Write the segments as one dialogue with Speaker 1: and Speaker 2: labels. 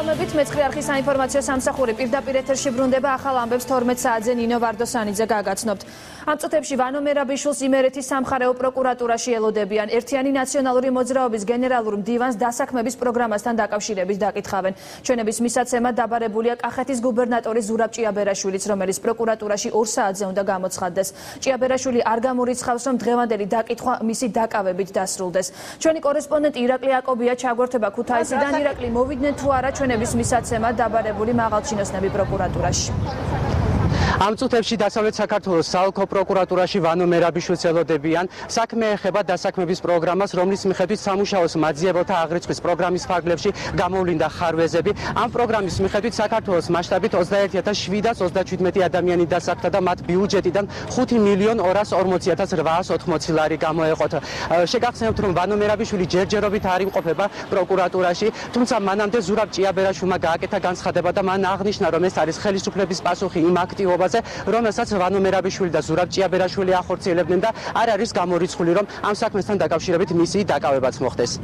Speaker 1: მოგესალმებით, მეცხრე არხის საინფორმაციო სამსახური პირდაპირ ეთერში ბრუნდება ახალ ამბებს 12 საათზე ნინო ვარდოსანიძე გაგაცნობთ. ამ წუთებში ვანო მერაბიშვილს იმერეთის სამხარეო პროკურატურაში ელოდებიან. ერთიანი ნაციონალური მოძრაობის გენერალურ მდივანს დასაქმების პროგრამასთან დაკავშირებით დაკითხავენ. ჩვენების მისაცემად დაბარებულია კახეთის გუბერნატორი ზურაბ ჭიაბერაშვილიც, რომელიც პროკურატურაში 2 საათზე უნდა გამოცხადდეს. ჭიაბერაშვილი არ გამორიცხავს, რომ დღევანდელი დაკითხვა მისი დაკავებით დასრულდეს. ჩვენი კორესპონდენტი ირაკლი აკობია ჩაგვერთვება ქუთაისიდან. ირაკლი, მოვიდნენ თუ არა ჩვენების მისაცემად დაბარებული მაღალჩინოსნები პროკურატურაში?
Speaker 2: ამ წუთებში დასავლეთ საქართველოს საოლქო პროკურატურაში ვანო მერაბიშვილს ელოდებიან. საქმე ეხება დასაქმების პროგრამას, რომლის მიხედვით სამუშაოს მაძიებელთა აღრიცხვის პროგრამის ფარგლებში გამოვლინდა ხარვეზები. ამ პროგრამის მიხედვით საქართველოს მასშტაბით 21727 ადამიანი დასაქმდა და მათ ბიუჯეტიდან 5.240.880 ლარი გამოეყოთ. შეგახსენებთ, რომ ვანო მერაბიშვილი ჯერჯერობით არ იმყოფება პროკურატურაში, თუმცა მანამდე ზურაბ ჭიაბერაშვილმა გააკეთა განცხადება და მან აღნიშნა, რომ ეს არის ხელისუფლების პასუხი იმ აქტივობაზე, რომელსაც ვანო მერაბიშვილი და ზურაბ ჭიაბერაშვილი ახორციელებდნენ და არ არის გამორიცხული, რომ ამ საქმესთან დაკავშირებით მისი დაკავებაც მოხდეს.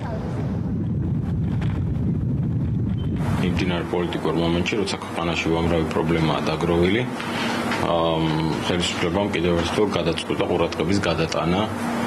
Speaker 3: იმდინარ პოლიტიკურ მომენტში, როცა ქვეყანაში უამრავი პრობლემაა დაგროვილი, ხელისუფლებამ კიდევ ერთხელ გადაწყვიტა ყურადღების გადატანა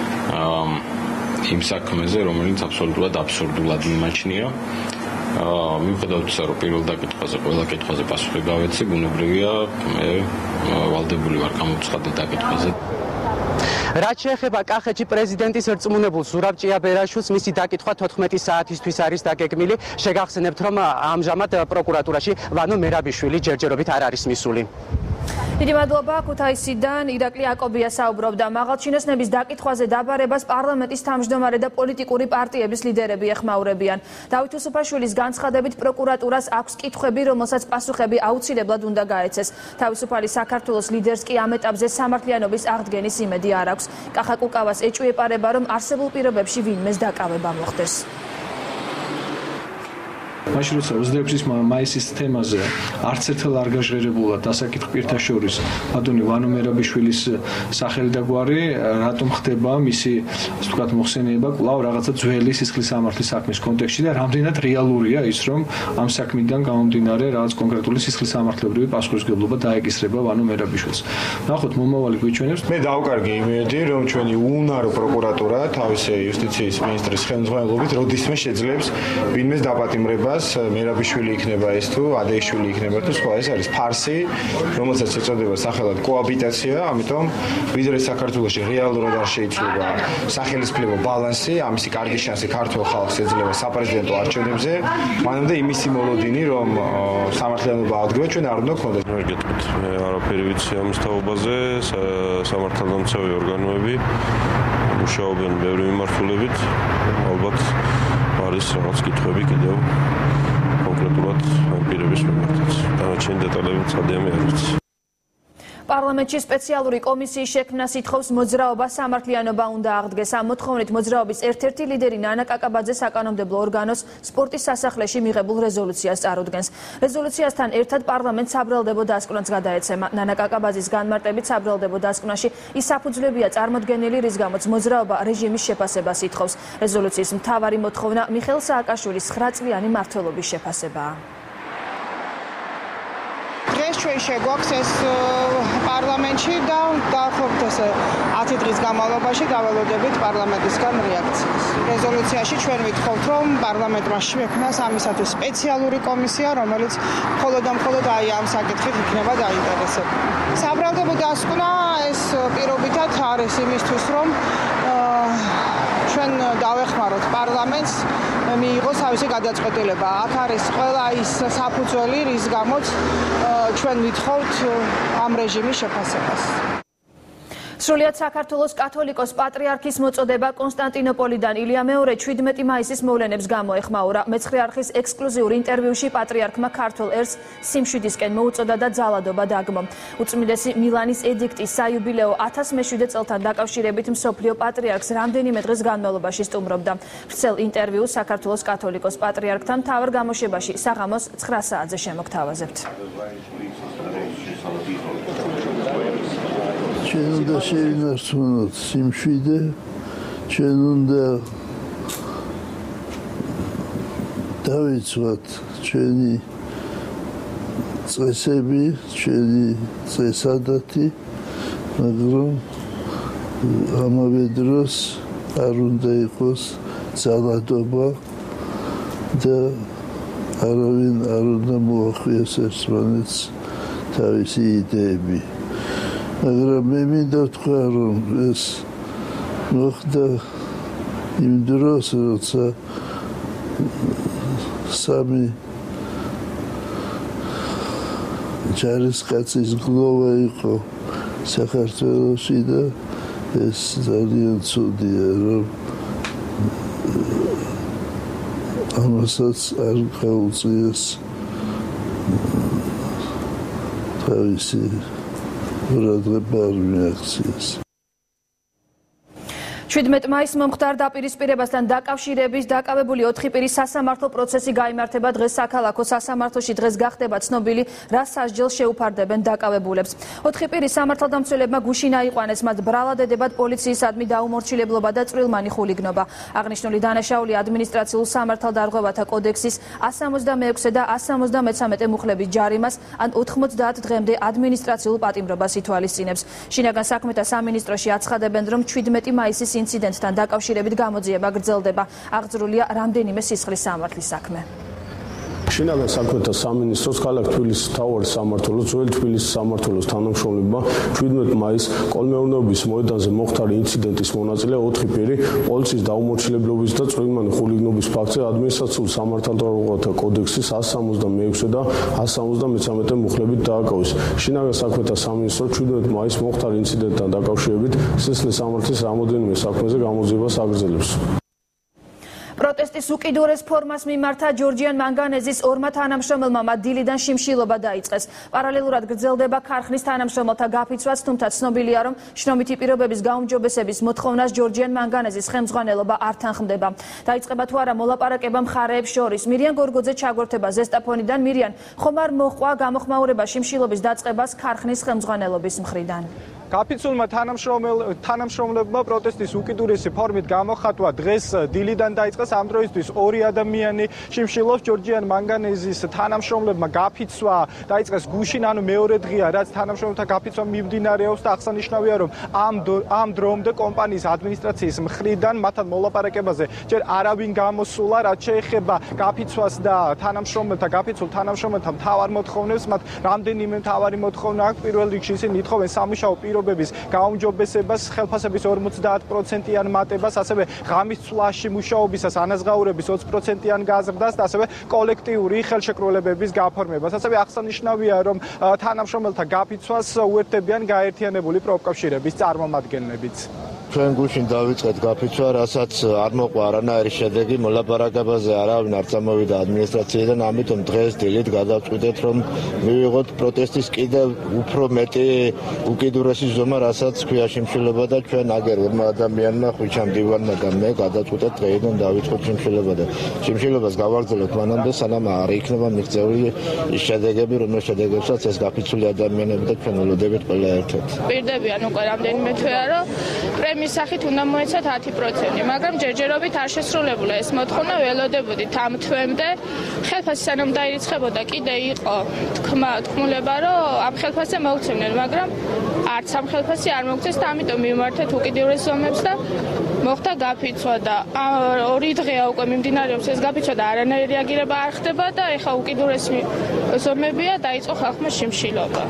Speaker 3: იმ საქმეზე, რომელიც აბსოლუტურად აბსურდულად მიმაჩნია. მიუხედავად ისა, რომ პირველ დაკითხვაზე, ყველა კითხვაზე პასუხი გავეცი, ბუნებრივია, მე ვალდებული ვარ გამოცხადე დაკითხვაზე.
Speaker 2: რაც შეეხება კახეთში პრეზიდენტის რწმუნებულ ზურაბ ჭიაბერაშვილს, მისი დაკითხვა 14 საათისთვის არის დაგეგმილი. შეგახსენებთ, რომ ამჟამად პროკურატურაში ვანო მერაბიშვილი ჯერჯერობით არ არის მისული. დიდი მადლობა. ქუთაისიდან ირაკლი აკობია საუბრობდა. მაღალჩინოსნების დაკითხვაზე დაბარებას პარლამენტის თავმჯდომარე და პოლიტიკური პარტიების ლიდერები ეხმაურებიან. დავით უსუფაშვილის განცხადებით პროკურატურას აქვს კითხვები, რომელსაც პასუხები აუცილებლად უნდა გაეცეს. თავისუფალი საქართველოს ლიდერს კი ამ ეტაპზე სამართლიანობის აღდგენის იმედი არ აქვს. კახა კუკავას ეჭვი-ეპარება, რომ არსებულ პირობებში ვინმეს დაკავება მოხდეს.
Speaker 4: მაშინ როცა 26 მაისის თემაზე არც ერთხელ არ გაჟღერებულა დასაკითხ პირთა შორის ბატონი ვანო მერაბიშვილის სახელი და გვარი, რატომ ხდება მისი, ასე ვთქვათ, მოხსენიება კვლავ რაღაცა ძველი სისხლის სამართლის საქმის კონტექსტში და რამდენად რეალურია ის, რომ ამ საქმიდან გამომდინარე რაღაც კონკრეტული სისხლის სამართლებრივი პასუხისმგებლობა დაეკისრება ვანო მერაბიშვილს. ნახოთ მომავალი გვიჩვენებს.
Speaker 5: მე დავკარგი იმედი, რომ ჩვენი უუნარო პროკურატურა თავისი იუსტიციის მინისტრის ხელმძღვანელობით როდისმე შეძლებს ვინმეს დაპატიმრება მერაბიშვილი იქნება ეს თუ ადეიშვილი იქნება თუ სხვა, ეს არის ფარსი, რომელსაც ეწოდება სახელად კოაბიტაცია, ამიტომ ვიდრე საქართველოში რეალურად არ შეიცვლება სახელისუფლებო ბალანსი, ამისი კარგი შანსი ქართულ ხალხს ეძლევა საპრეზიდენტო არჩევნებზე, მანამდე იმისი მოლოდინი, რომ სამართლიანობა აღდგება, ჩვენ არ უნდა გქონდეს.
Speaker 6: ვერ გეტყვით, მე არაფერი ვიცი ამის თაობაზე, სამართალდამცავი ორგანოები მუშაობენ ბევრი მიმართულებით, ალბათ არის რაღაც კითხვები კიდევ კონკრეტულად ამ პირების მიმართაც. დანარჩენი დეტალები ცალკე არ ვიცი.
Speaker 1: პარლამენტში სპეციალური კომისიის შექმნას ითხოვს მოძრაობა სამართლიანობა უნდა აღდგეს. ამ მოთხოვნით მოძრაობის ერთ-ერთი ლიდერი ნანა კაკაბაძე საკანონმდებლო ორგანოს სპორტის სასახლეში მიღებულ რეზოლუციას წარუდგენს. რეზოლუციასთან ერთად პარლამენტს საბრალდებო დასკვნაც გადაეცემა. ნანა კაკაბაძის განმარტებით საბრალდებო დასკვნაში ის საფუძვლებია წარმოდგენილი, რის გამოც მოძრაობა რეჟიმის შეფასებას ითხოვს. რეზოლუციის მთავარი მოთხოვნა მიხეილ სააკაშვილის 9 წლიანი მმართველობის შეფასებაა.
Speaker 7: დღეს ჩვენ შეგვაქვს ეს პარლამენტში და დაახლოებით ესე 10 დღის განმავლობაში დაველოდებით პარლამენტისგან რეაქციას. რეზოლუციაში ჩვენ ვითხოვთ, რომ პარლამენტმა შექმნას ამისათვის სპეციალური კომისია, რომელიც მხოლოდ და მხოლოდ ამ საკითხით იქნება დაინტერესებული. საბრალდებო დასკვნა ეს პირობითად არის იმისთვის, რომ ჩვენ დავეხმაროთ პარლამენტს მიიღოს თავისი გადაწყვეტილება. აქ არის ყველა ის საფუძველი, რის გამოც ჩვენ ვითხოვთ ამ რეჟიმის შეფასებას.
Speaker 1: სრულიად საქართველოს კათოლიკოს პატრიარქის მოწოდება კონსტანტინოპოლიდან ილია მეორე 17 მაისის მოვლენებს გამოეხმაურა. მეცხრე არხის ექსკლუზიურ ინტერვიუში პატრიარქმა ქართულ ერს სიმშვიდისკენ მოუწოდა და ძალადობა დაგმო. უწმინდესი მილანის ედიქტის საიუბილეო 1007 წელთან დაკავშირებით მსოფლიო პატრიარქს რამდენიმე დღის განმავლობაში სტუმრობდა. ვრცელ ინტერვიუს საქართველოს კათოლიკოს პატრიარქთან მთავარ გამოშვებაში საღამოს 9 საათზე შემოგთავაზებთ.
Speaker 8: ჩვენ უნდა შევინარჩუნოთ სიმშვიდე, ჩვენ უნდა დავიცვათ ჩვენი წესები, ჩვენი წესადათი, მაგრამ ამავე დროს არ უნდა იყოს ძალადობა და არავინ არ უნდა მოახიოს ერთმანეთს თავისი იდეები. მაგრამ მე მინდა ვთქვა, რომ ეს მოხდა იმ დროს, როცა სამი ჯარისკაცის გლოვა იყო საქართველოში და ეს ძალიან ცუდია, რომ ამასაც არ გაუწიეს თავისი ყურადღება არ მიაქციეს.
Speaker 1: 17 მაისს მომხდარ დაპირისპირებასთან დაკავშირების დაკავებული 4 პირის სასამართლო პროცესი გაიმართება დღეს საქალაქო სასამართლოში. დღეს გახდება ცნობილი, რა სასჯელს შეუფარდებენ დაკავებულებს. 4 პირის სამართალდამცველებმა გუშინ აიყვანეს მათ ბრალადებად პოლიციისადმი დაუმორჩილებლობა და წვრილმანი ხულიგნობა. აღნიშნული დანაშაული ადმინისტრაციულ სამართალდარღვევათა კოდექსის 166 და 173 მუხლების ჯარიმას ან 90 დღემდე ადმინისტრაციულ პატიმრობას ითვალისწინებს. შინაგან საქმეთა სამინისტროში აცხადებენ, რომ 17 მაისის ინციდენტთან დაკავშირებით გამოძიება გრძელდება. აღძრულია რამდენიმე სისხლის სამართლის საქმე.
Speaker 9: შინაგან საქმეთა სამინისტროს ქალაქ თბილისის მთავარი სამმართველოს ძველი თბილისის სამმართველოს თანამშრომლებმა 17 მაისს კოლმეურნეობის მოედანზე მომხდარ ინციდენტის მონაწილე 4 პირი პოლიციის დაუმორჩილებლობის და წვრილმანი ხულიგნობის ფაქტზე ადმინისტრაციულ სამართალდარღვევათა კოდექსის 166 და 173 მუხლებით დააკავეს. შინაგან საქმეთა სამინისტრო 17 მაისს მომხდარ ინციდენტთან დაკავშირებით სისხლის სამართლის რამოდენიმე საქმეზე გამოძიებას აგრძელებს.
Speaker 1: პროტესტის უკიდურეს ფორმას მიმართა ჯორჯიან მანგანეზის ორმა თანამშრომელმა მათ დილიდან შიმშილობა დაიწყეს. პარალელურად გრძელდება ქარხნის თანამშრომელთა გაფიცვაც, თუმცა ცნობილია, რომ შრომითი პირობების გაუმჯობესების მოთხოვნას ჯორჯიან მანგანეზის ხელმძღვანელობა არ თანხმდება. დაიწყება თუ არა მოლაპარაკება მხარეებს შორის. მირიან გორგოძე ჩაგორთება ზესტაფონიდან. მირიან, ხომ არ მოჰყვა გამოხმაურება შიმშილობის დაწყებას ქარხნის ხელმძღვანელობის მხრიდან?
Speaker 10: გაფიცულმა თანამშრომლებმა პროტესტის უკიდურესი ფორმით გამოხატვა დღეს დილიდან დაიწყეს. ამ დროისთვის 2 ადამიანი შიმშილობს. ჯორჯიან მანგანეზის თანამშრომლებმა გაფიცვა დაიწყეს გუშინ, ანუ მეორე დღეა, რაც თანამშრომელთა გაფიცვა მიმდინარეობს და აღსანიშნავია, რომ ამ დრომდე კომპანიის ადმინისტრაციის მხრიდან მათთან მოლაპარაკებაზე ჯერ არავინ გამოსულა, რაც შეეხება გაფიცვას და თანამშრომელთა გაფიცულ თანამშრომელთა მთავარ მოთხოვნებს. მათ რამდენიმე მთავარი მოთხოვნა აქვს. პირველ რიგში ისინი ითხოვენ სამუშაო პირობების გაუმჯობესებას, ხელფასების 50%-იან მატებას, ასევე ღამის ცვლაში მუშაობისას ანაზღაურების 20%-იან გაზრდას და ასევე კოლექტიური ხელშეკრულებების გაფორმებას. ასევე აღსანიშნავია, რომ თანამშრომელთა გაფიცვას უერთდებიან გაერთიანებული პროფკავშირების წარმომადგენლებიც.
Speaker 11: ჩვენ გუშინ დავიწყეთ გაფიცვა, რასაც არ მოყვა არანაირი შედეგი, მოლაპარაკებაზე არავინ არ წამოვიდა ადმინისტრაციიდან, ამიტომ დღეს დილით გადავწყვიტეთ, რომ მივიღოთ პროტესტის კიდევ უფრო მეტი უკიდურესი ზომა, რასაც ქვია შიმშილობა და ჩვენ აგერ ორმა ადამიანმა, ხვიჩამ დივანმა და მე გადავწყვიტეთ დღეიდან დავიწყოთ შიმშილობა და შიმშილობას გავაგრძელებთ მანამდე, სანამ არ იქნება მიღწეული ის შედეგები, რომლის შედეგებსაც ეს გაფიცული ადამიანები და ჩვენ ველოდებით ყველა ერთად.
Speaker 12: პირდებიან უკვე რამდენიმე თვეა, რომ პრემიის სახით უნდა მოეცათ 10%, მაგრამ ჯერჯერობით არ შესრულებულა ეს მოთხოვნა, ველოდებოდით ამ თვემდე. ხელფასი სანამ დაირიცხებოდა, კიდე იყო თქმულება, რომ ამ ხელფასზე მოვცემდნენ, მაგრამ არც ამ ხელფასი არ მოგწეს და ამიტომ მიმართეთ უკიდურეს ზომებს და მოხდა გაფიცვა და 2 დღეა უკვე მიმდინარეობს ეს გაფიცვა და არანაირი რეაგირება არ ხდება და ეხა უკიდურესი ზომებია, დაიწყო ხალხმა შიმშილობა.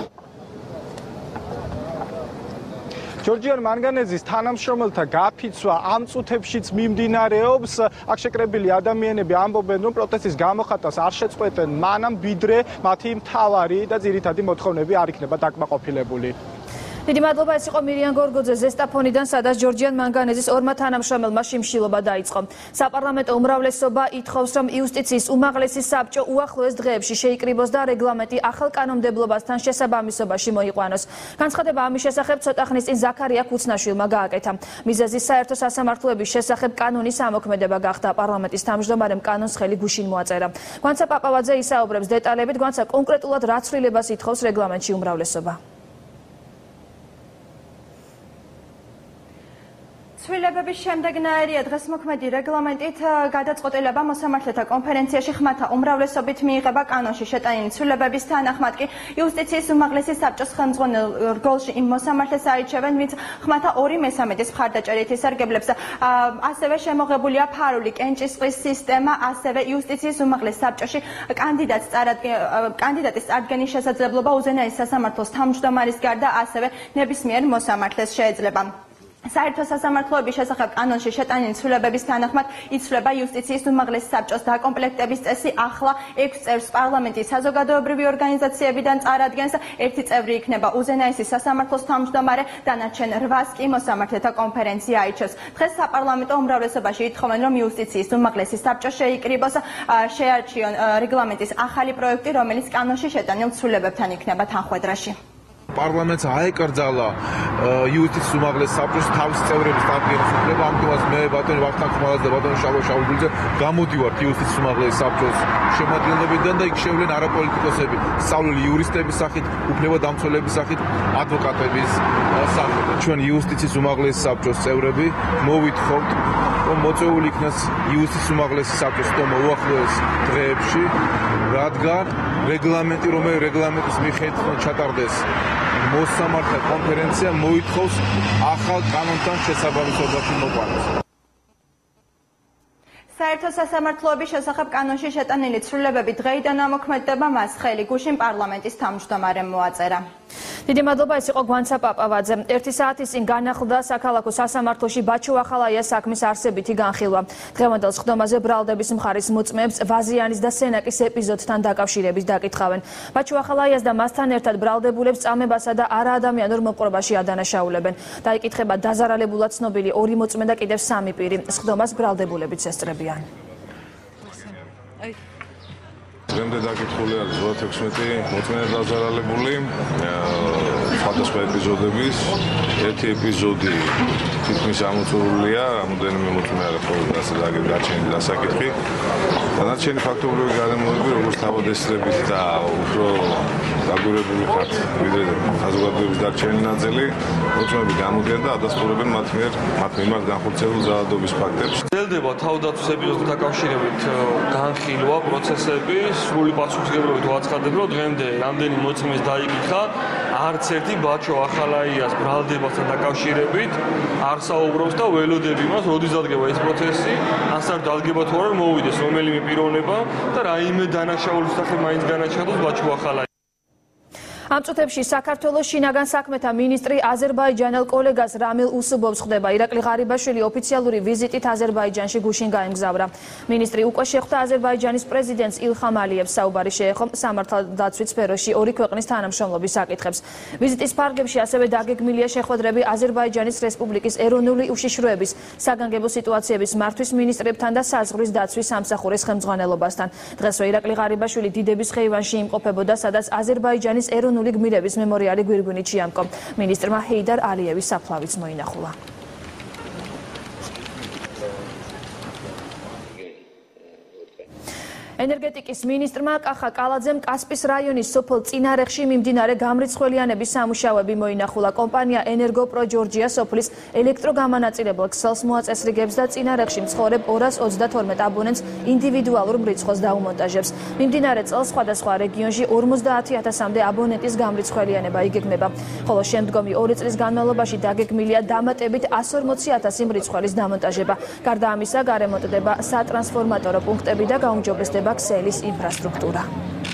Speaker 10: ჯორჯიან მანგანეზის თანამშრომელთა გაფიცვა ამ წუთებშიც მიმდინარეობს. აქ შეკრებილი ადამიანები ამბობენ, რომ პროტესტის გამოხატვას არ შეწყვეტენ მანამ, ვიდრე მათი მთავარი და ძირითადი მოთხოვნები არ იქნება დაკმაყოფილებული.
Speaker 1: დიდი მადლობა, ეს იყო მირიან გორგოძე ზესტაფონიდან, სადაც ჯორჯიან მანგანეზის ორმა თანამშრომელმა შიმშილობა დაიწყო. საპარლამენტო უმრავლესობა ითხოვს, რომ იუსტიციის უმაღლესი საბჭო უახლოეს დღეებში შეიკრიბოს და რეგლამენტი ახალ კანონმდებლობასთან შესაბამისობაში მოიყვანოს. განცხადება ამის შესახებ ცოტა ხნის წინ ზაქარია ქუცნაშვილმა გააკეთა. მიზეზი საერთო სასამართლოების შესახებ კანონის ამოქმედება გახდა. პარლამენტის თავმჯდომარემ კანონს ხელი გუშინ მოაწერა. გვანცა პაპავაძე ისაუბრებს დეტალებით, გვანცა კონკრეტულად რა ცვლილებას ითხოვს რეგლამენტში უმრავლესობა.
Speaker 13: ცვლილება ცვლილებების შემდეგნაირია დღეს მოქმედი რეგლამენტით გადაწყვეტილება მოსამართლეთა კონფერენციაში ხმათა უმრავლესობით მიიღება კანონში შეტანილი ცვლილებების თანახმად კი იუსტიციის უმაღლესი საბჭოს ხელმძღვანელ რგოლში იმ მოსამართლეს აირჩევენ, ვინც ხმათა 2/3 მხარდაჭერით ისარგებლებს. ასევე შემოღებულია ფარული კენჭისყრის სისტემა, ასევე იუსტიციის უმაღლეს საბჭოში კანდიდატის წარდგენის შესაძლებლობა უზენაეს სასამართლოს თავმჯდომარის გარდა ასევე ნებისმიერ მოსამართლეს შეეძლება. საერთო სასამართლოების შესახებ კანონში შეტანილი ცვლილებების თანახმად იცვლება იუსტიციის უმაღლესი საბჭოს დაკომპლექტების წესი. ახლა 6 წევრს პარლამენტის საზოგადოებრივი ორგანიზაციებიდან წარადგენს, 1 წევრი იქნება უზენაესი სასამართლოს თავმჯდომარე, დანარჩენ 8-ს კი მოსამართლეთა კონფერენცია აირჩევს. დღეს საპარლამენტო უმრავლესობაში ითხოვენ, რომ იუსტიციის უმაღლესი საბჭო შეიკრიბოს, შეარჩიონ რეგლამენტის ახალი პროექტი, რომელიც კანონში შეტანილ ცვლილებებთან იქნება თანხვედრაში.
Speaker 14: პარლამენტს აეკრძალა იუსტიციის უმაღლეს საბჭოს თავის წევრების წარდგენის უფლება. ამიტომაც მე ბატონი ვახტანგ ხმალაძე და ბატონი შავშაუბიძე გამოდივართ იუსტიციის უმაღლეს საბჭოს შემადგენლობიდან და იქ შევლენ არაპოლიტიკოსები, სწავლილი იურისტების სახით, უფლებადამცველების სახით, ადვოკატების სახით. ჩვენ იუსტიციის უმაღლეს საბჭოს წევრები მოვითხოვთ, რომ მოწვეული იქნას იუსტიციის უმაღლესი საბჭოს თომა უახლოეს დღეებში, რადგან რეგლამენტი, რომელიც რეგლამენტის მიხედვით ჩატარდეს მოსამართლე კონფერენცია მოითხოვს ახალ კანონთან შესაბამისობაში მოყვანას.
Speaker 13: საერთო სასამართლოების შესახებ კანონში შეტანილი ცვლილებები დღეიდან ამოქმედდება, მას ხელი გუშინ პარლამენტის თავმჯდომარემ მოაწერა.
Speaker 1: დიდი მადლობა, ეს იყო გვანცა პაპავაძე. 1 საათის წინ განახლდა საქალაქო სასამართლოში ბაჩო ახალაიას საქმის არსებითი განხილვა. დღევანდელ სხდომაზე ბრალდების მხარის მოწმეებს ვაზიანის და სენაკის ეპიზოდთან დაკავშირებით დაკითხავენ. ბაჩო ახალაიას და მასთან ერთად ბრალდებულებს წამებასა და არაადამიანურ მოპყრობაში ადანაშაულებენ. დაიკითხება დაზარალებულად ცნობილი 2 მოწმე და კიდევ 3 პირი. სხდომას ბრალდებულებიც ესწრებიან.
Speaker 6: დღემდე დაკითხული არის 16 მოწმე დაზარალებული სხვადასხვა ეპიზოდების. ერთი ეპიზოდი თითქმის ამოწურულია, რამოდენიმე მოწმე არა ხოლმე ასე დაგეჩენილი დასაკითხი. დანარჩენი ფაქტობრივი გარემოები, როგორც თავადესწრებით და უფრო დაგვირებული ხართ, ვიდრე საზოგადოების დარჩენილი ნაწილი, მოწმეები გამოდიან და ადასტურებენ მათ მიმართ განხორციელებულ ძალადობის ფაქტებს.
Speaker 15: გრძელდება თავდაცვის ეპიზოდთან დაკავშირებით განხილვა პროცესები. სრული პასუხისმგებლობით ვაცხადებ, რომ დღემდე რამდენი მოწმეს დაიკითხა, არც ერთი ბაჩო ახალაიას ბრალდებასთან დაკავშირებით არ საუბრობს და ველოდები მას, როდის დადგება ეს პროცესი, ასარ დადგება თუ არა მოვიდეს რომელიმე პიროვნება და რაიმე დანაშაულის სახე მაინც განაჩადოს ბაჩო ახალაიას.
Speaker 1: ამ წუთებში საქართველოს შინაგან საქმეთა მინისტრი აზერბაიჯანელ კოლეგას რამილ უსუბოვს ხვდება. ირაკლი ღარიბაშვილი ოფიციალური ვიზიტით აზერბაიჯანში გუშინ გაემგზავრა. მინისტრი უკვე შეხვდა აზერბაიჯანის პრეზიდენტს ილხამ ალიევს. საუბარი შეეხო სამართალდაცვით სფეროში 2 ქვეყნის თანამშრომლობის საკითხებს. ვიზიტის ფარგლებში ასევე დაგეგმილია შეხვედრები აზერბაიჯანის რესპუბლიკის ეროვნული უშიშროების, საგანგებო სიტუაციების მართვის მინისტრებთან და საზღვრის დაცვის სამსახურის ხელმძღვანელობასთან. დღესვე ირაკლი ღარიბაშვილი დიდების ხეივანში იმყოფებოდა, სადაც აზერბაიჯანის ეროვნული გმირების მემორიალი გვირგვინით შეამკო. მინისტრმა ჰეიდარ ალიევის საფლავიც მოინახულა. ენერგეტიკის მინისტრმა კახა კალაძემ კასპის რაიონის სოფელ წინარეხში მიმდინარე გამრიცხველიანების სამუშაოები მოინახულა. კომპანია ენერგოპრო ჯორჯია სოფლის ელექტროგამანაწილებელ ქსელს მოაწესრიგებს და წინარეხში მცხოვრებ 222 აბონენტს ინდივიდუალურ მრიცხველს დაუმონტაჟებს. მიმდინარე წელს სხვადასხვა რეგიონში 50,000-მდე აბონენტის გამრიცხველიანება იგეგმება, ხოლო შემდგომი 2 წლის განმავლობაში დაგეგმილია დამატებით 140,000 მრიცხველის დამონტაჟება. გარდა ამისა, გარემონტდება სატრანსფორმატორო პუნქტები და გაუმჯობესდება ქსელის ინფრასტრუქტურა.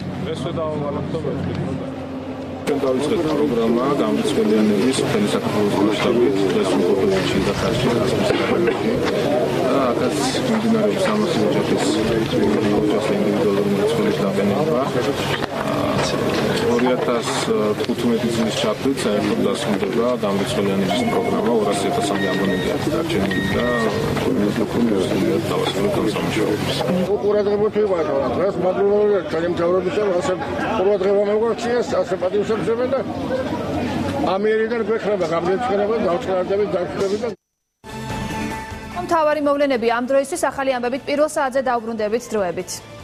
Speaker 9: ჩვენ დავიწყეთ პროგრამა გამრიცხველიანების მთელი საქართველოს მასშტაბით, დღეს უკოპებში და ხარჯი ასპარეზობთ. და აქაც მიმდინარეობს 300 ოჯახის ინდივიდუალური მრიცხველის დაყენება. 2015 წლის ჩათვლით საერთოდ დასრულდება გამრიცხველიანების პროგრამა 200,000 აბონენტი აქვს დარჩენილი და კონკრეტულად დავასრულებთ სამუშაოებს.
Speaker 16: ყურადღება თვითონ დღეს მადლობა ჩვენი მთავრობისა, ასე ყურადღება მოგაქციეს, ასე პატივსაცემენ და ამიერიდან გვექნება გამრიცხველება, დავწყნარდებით, დავშვებით და
Speaker 1: მთავარი მოვლენები ამ დროისთვის ახალი ამბებით პირველ საათზე დავბრუნდებით დროებით.